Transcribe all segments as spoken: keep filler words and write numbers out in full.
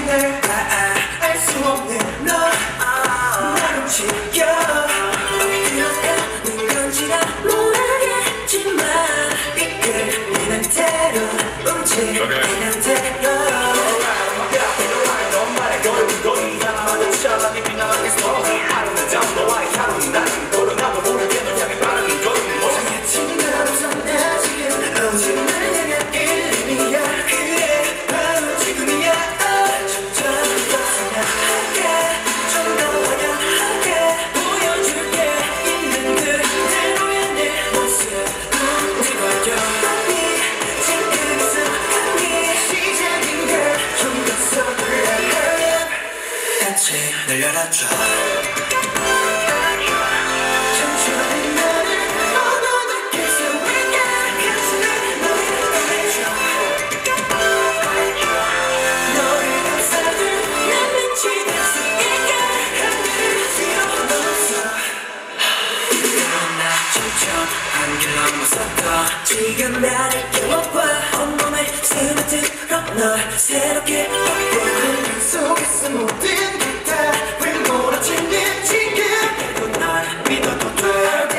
날 봐 알 수 없는 너 나를 지켜 어디로가는 건지 난 모르겠지만 이끌리는 대로 움직이는 대로 너만의 거리는 거리 하나마다 찰나게 빛나게 스토리 하루는 잠 너와의 하루는 나는 걸어나도 모르게 널 향해 빠르게 걸음 못하겠지 난 우선 나 지금 오직 날 향한 일림이야 그래 바로 지금이야 점점 더 선명하게 좀 더 화려하게 보여줄게 있는 그대로의 내 모습 움직여줘 빨리 지금 이 순간이 시작인 걸 좀 더 서둘러 같이 널 열어줘 천천히 나를 너도 느낄 수 있게 가슴에 너를 꺼내줘 너를 감싸줄 내 빛이 될 수 있게 하늘을 뛰어넘었어 나 점점 한길 넘어섰어 지금 나를 깨워봐 온몸에 스며들어 널 새롭게 바꿔 그 속에서 모든 게 다 휘몰아치는 지금 그리고 널 믿어도 돼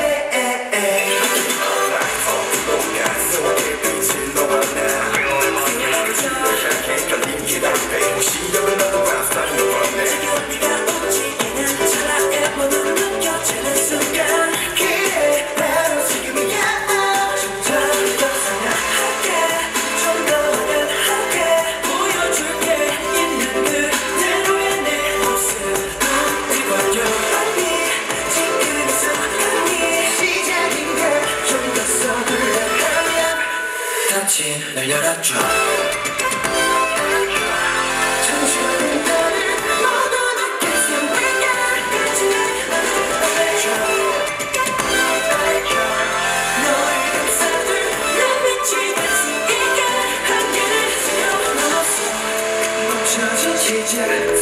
시력을 너도 감싸는 지금 네가 움직이는 찰나의 모든 느껴지는 순간 그래 바로 지금이야 점점 더 선명하게 좀 더 화려하게 보여줄게 있는 그대로의 내 모습 움직여줘 빨리 지금 이 순간이 시작인 걸 좀 더 서둘러 닫힌 널 열어줘 천천히 나를 모두 느낄 수 있게 같이 너를 꺼내줘 너를 감싸줄 내 빛이 될 수 있게 한계를 뛰어넘었어 멈춰진 시작